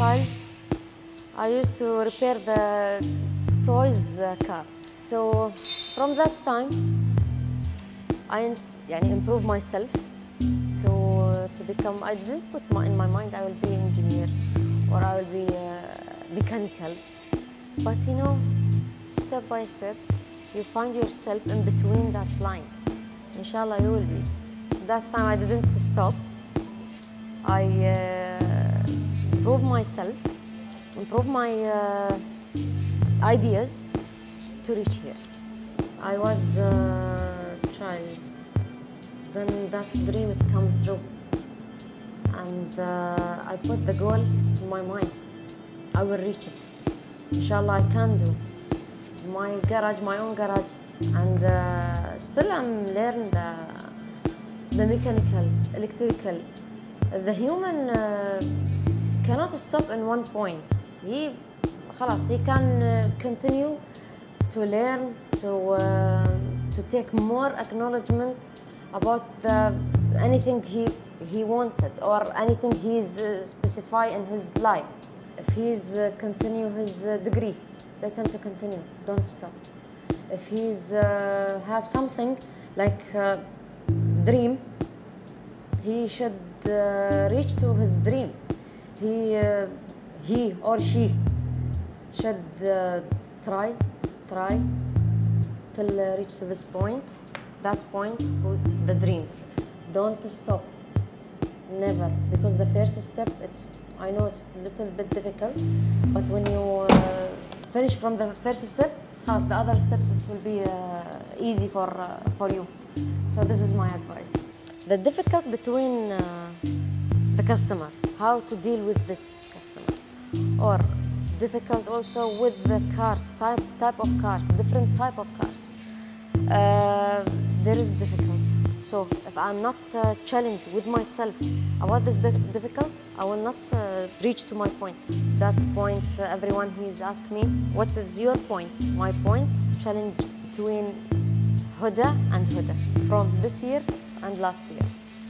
child, I used to repair the toys car. So from that time, I improved myself to become. I didn't put in my mind I will be an engineer or I will be mechanical, but you know, step by step, you find yourself in between that line. Inshallah, you will be. That time I didn't stop. I improved myself, improved my ideas to reach here. I was a child, then that dream it come true, and I put the goal in my mind. I will reach it. Inshallah, I can do. My garage, my own garage, and still I'm learning the mechanical, electrical. The human cannot stop in one point. He can continue to learn, to take more acknowledgement about anything he wanted or anything he's specify in his life. If he's continue his degree, let him to continue, don't stop. If he's have something like dream, he should reach to his dream. He or she should try till reach to this point. That point, the dream. Don't stop, never, because the first step, I know it's a little bit difficult, but when you finish from the first step, the other steps will be easy for you. So this is my advice. The difficult between the customer, how to deal with this customer, or difficult also with the cars, type of cars, different type of cars. There is difficult. So if I'm not challenged with myself about this difficult, I will not reach to my point. That's point everyone he's asked me, what is your point? My point, challenge between Huda and Huda from this year and last year.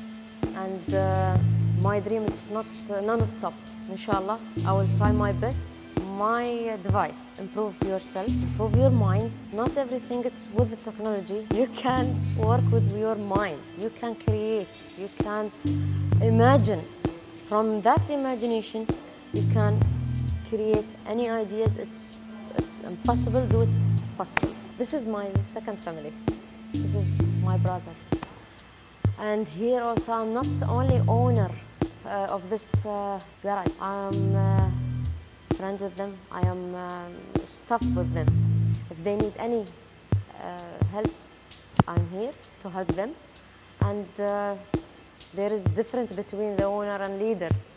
And my dream is not non-stop. Inshallah, I will try my best. My advice, improve yourself, improve your mind. Not everything it's with the technology. You can work with your mind. You can create, you can imagine. From that imagination, you can create any ideas. It's impossible, do it possible. This is my second family. This is my brothers. And here also, I'm not only owner of this garage. I'm friend with them. I am staff with them. If they need any help, I'm here to help them. And there is difference between the owner and leader.